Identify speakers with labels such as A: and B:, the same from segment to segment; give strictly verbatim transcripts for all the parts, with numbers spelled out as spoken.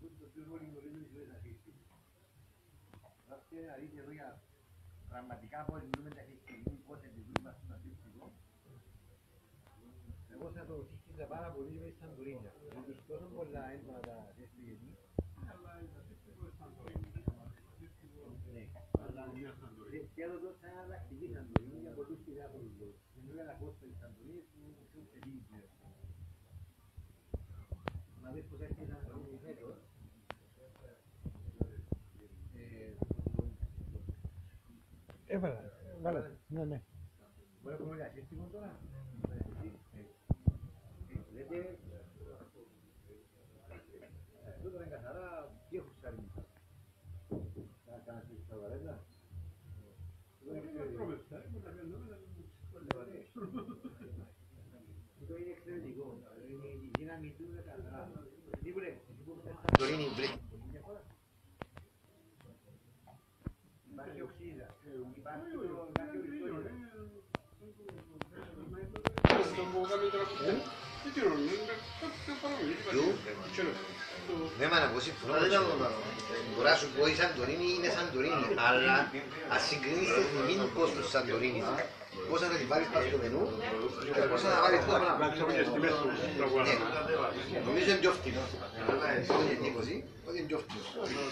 A: Πραγματικά πώς μιλούμε τα στιγμή, πώς εντυπωσίμα στον αντίστοιχο. Εγώ θα το σύγχυζα πάρα πολύ με τη Σαντορίνια. Τους τόσο πολλά έντονα τα τεστηγενή. Ναι, αλλά και εδώ τόσο είναι αλλακτική Σαντορίνη για πολλούς και διάφορους λόγους. Είναι όλα τα κόστα της Σαντορίνης που είναι πιο τελείως. Να δεις πως έρχεται η Σαντορίνη φέτος.
B: Έβαλα, βάλα, ναι, ναι.
A: Μπορεί να πούμε για σύστημα τώρα. Λέτε, εδώ τώρα είναι καθαρά και έχουν σάρει. Θα κάνεις τα βαρέντα. Αυτό είναι εξαιρετικό. Η δύναμη του είναι καθαρά. Τωρίνη βρήκε. Υπάρχει οξύδα. Υπάρχει ναι, μα να πω συμφωνώ. Τώρα να σου πω η Σαντορίνη είναι Σαντορίνη, αλλά ας συγκρίνεις τη τιμή του κόστους της Σαντορίνης, πόσα θα τη βάλεις πάνω στο μενού και πόσα θα βάλεις τώρα. Νομίζω είναι πιο φτηνό. Έχω την εντύπωση ότι είναι πιο φτηνό.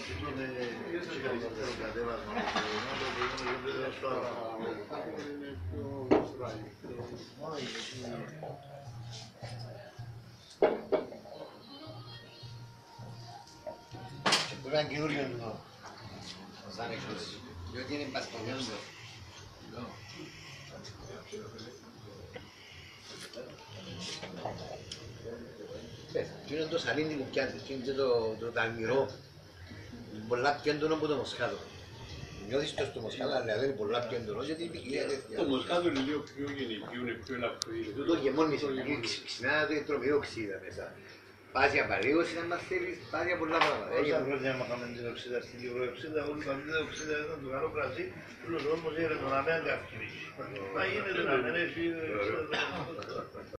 A: Πρέπει να είναι καινούριο εδώ, σαν έκδοση, διότι είναι μπαστονιός. Τι είναι το σαλίνι που πιάνεις, τι είναι το ταλμυρό, πολλά πιο έντονο από το μοσχάτο. Νιώθεις το στο μοσχάτο, αλλά δεν είναι πολλά πιο έντονο, γιατί είναι ποικιλία τέτοια.
C: Το μοσχάτο είναι λίγο πιο γενική, είναι πιο ελαφρύ.
A: Τούτο γεμώνεις, ξυπνά το τρομερό οξύδα μέσα. Πας για παρήγωση να μας θέλεις, πας για πολλά πράγματα.
D: Όσα χρόνια μάθαμε την οξύδα στην Λιβροοξύδα, όλοι είπαμε την οξύδα ήταν το καλό κρασί, όλος ο κόσμος έγινε τον αμέαν καυκίνηση. Μα γίνεται να μενέσει,